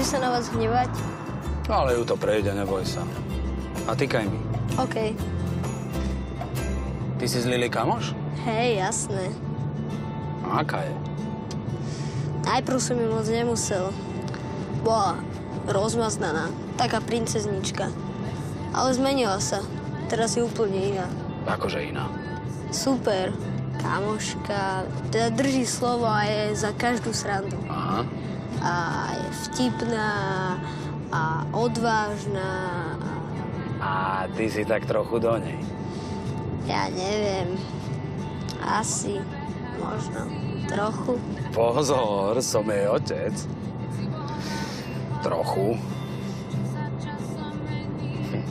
sa na vás hnevať? Ale ju to prejde, neboj sa. A tykaj mi. OK. Ty si s Lili kamoš? Hej, jasné. A aká je? Najprv som ju moc nemusel. Bola rozmaznaná, taká princeznička. Ale zmenila sa. Teraz je úplne iná. Akože iná. Super. Kamoška. Teda drží slovo a je za každú srandu. Aha. A je vtipná a odvážna. A ty si tak trochu do nej. Ja neviem. Asi. Možno. Trochu. Pozor, som jej otec. Trochu.